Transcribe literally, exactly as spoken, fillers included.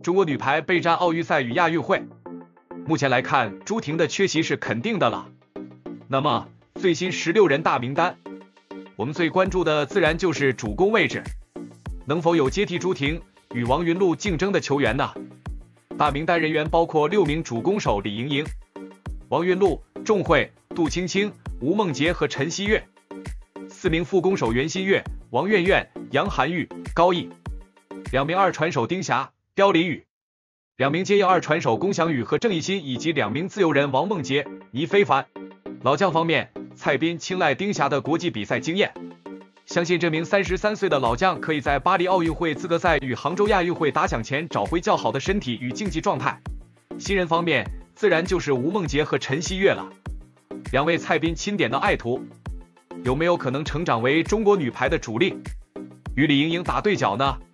中国女排备战奥运赛与亚运会。目前来看，朱婷的缺席是肯定的了。那么最新十六人大名单，我们最关注的自然就是主攻位置，能否有接替朱婷与王云璐竞争的球员呢？大名单人员包括六名主攻手李盈莹、王云璐、仲慧、杜青青、吴梦洁和陈希月，四名副攻手袁心玥、王媛媛、杨涵玉、高毅，两名二传手丁霞、刁李宇，两名接应二传手龚翔宇和郑义欣，以及两名自由人王梦洁、倪非凡。老将方面，蔡斌青睐丁霞的国际比赛经验，相信这名三十三岁的老将可以在巴黎奥运会资格赛与杭州亚运会打响前找回较好的身体与竞技状态。新人方面，自然就是吴梦洁和陈希月了，两位蔡斌钦点的爱徒，有没有可能成长为中国女排的主力，与李盈莹打对角呢？